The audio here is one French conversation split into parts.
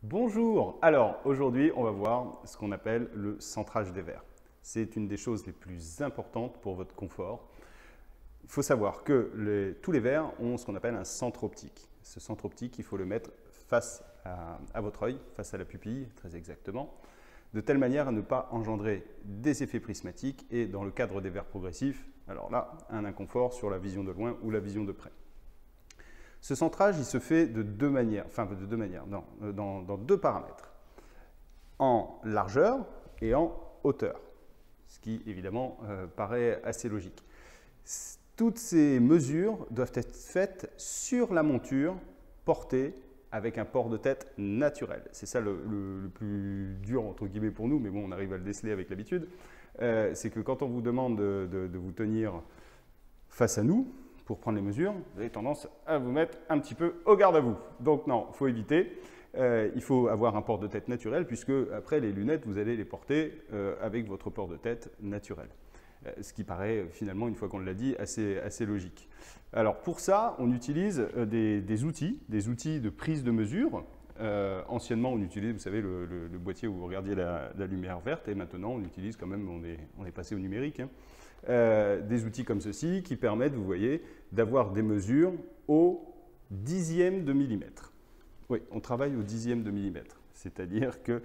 Bonjour! Alors aujourd'hui on va voir ce qu'on appelle le centrage des verres. C'est une des choses les plus importantes pour votre confort. Il faut savoir que tous les verres ont ce qu'on appelle un centre optique. Ce centre optique, il faut le mettre face à votre œil, face à la pupille très exactement, de telle manière à ne pas engendrer des effets prismatiques et dans le cadre des verres progressifs, alors là, un inconfort sur la vision de loin ou la vision de près. Ce centrage, il se fait de deux manières, dans deux paramètres, en largeur et en hauteur, ce qui évidemment paraît assez logique. Toutes ces mesures doivent être faites sur la monture portée avec un port de tête naturel. C'est ça le plus dur entre guillemets pour nous, mais bon, on arrive à le déceler avec l'habitude. C'est que quand on vous demande de vous tenir face à nous, pour prendre les mesures, vous avez tendance à vous mettre un petit peu au garde à vous. Donc non, il faut éviter. Il faut avoir un port de tête naturel puisque après les lunettes, vous allez les porter avec votre port de tête naturel. Ce qui paraît finalement, une fois qu'on l'a dit, assez logique. Alors pour ça, on utilise des outils de prise de mesure. Anciennement, on utilisait, vous savez, le boîtier où vous regardiez la lumière verte et maintenant, on utilise quand même, on est passé au numérique. Des outils comme ceci qui permettent, vous voyez, d'avoir des mesures au dixième de millimètre. Oui, on travaille au dixième de millimètre. C'est-à-dire que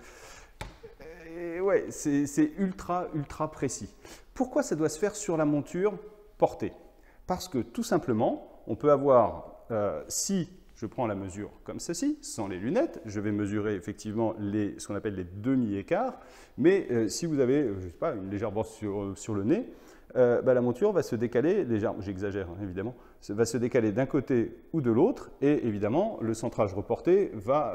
ouais, c'est ultra précis. Pourquoi ça doit se faire sur la monture portée? Parce que tout simplement, on peut avoir, si je prends la mesure comme ceci, sans les lunettes, je vais mesurer effectivement ce qu'on appelle les demi-écarts, mais si vous avez, je sais pas, une légère brosse sur le nez, la monture va se décaler, légèrement, j'exagère évidemment, va se décaler d'un côté ou de l'autre et évidemment le centrage reporté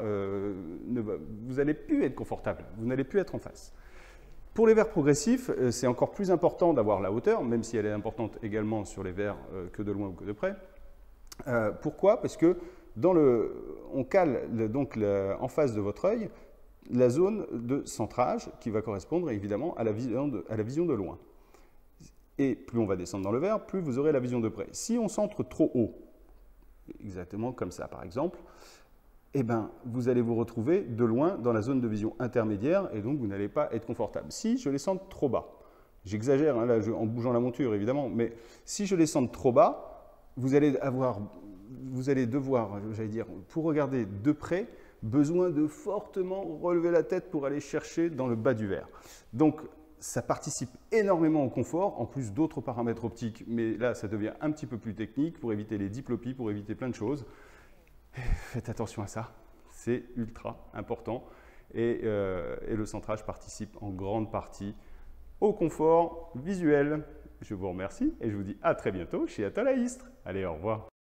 vous n'allez plus être confortable, vous n'allez plus être en face. Pour les verres progressifs, c'est encore plus important d'avoir la hauteur, même si elle est importante également sur les verres que de loin ou que de près. Pourquoi? Parce que on cale donc en face de votre œil la zone de centrage qui va correspondre évidemment à la vision de loin. Et plus on va descendre dans le verre, plus vous aurez la vision de près. Si on centre trop haut, exactement comme ça par exemple, eh ben, vous allez vous retrouver de loin dans la zone de vision intermédiaire et donc vous n'allez pas être confortable. Si je les centre trop bas, j'exagère hein, là, en bougeant la monture évidemment, mais si je les centre trop bas, vous allez devoir, j'allais dire, pour regarder de près, besoin de fortement relever la tête pour aller chercher dans le bas du verre. Donc, ça participe énormément au confort, en plus d'autres paramètres optiques, mais là, ça devient un petit peu plus technique pour éviter les diplopies, pour éviter plein de choses. Faites attention à ça, c'est ultra important et le centrage participe en grande partie au confort visuel. Je vous remercie et je vous dis à très bientôt chez Atalaïstre. Allez, au revoir.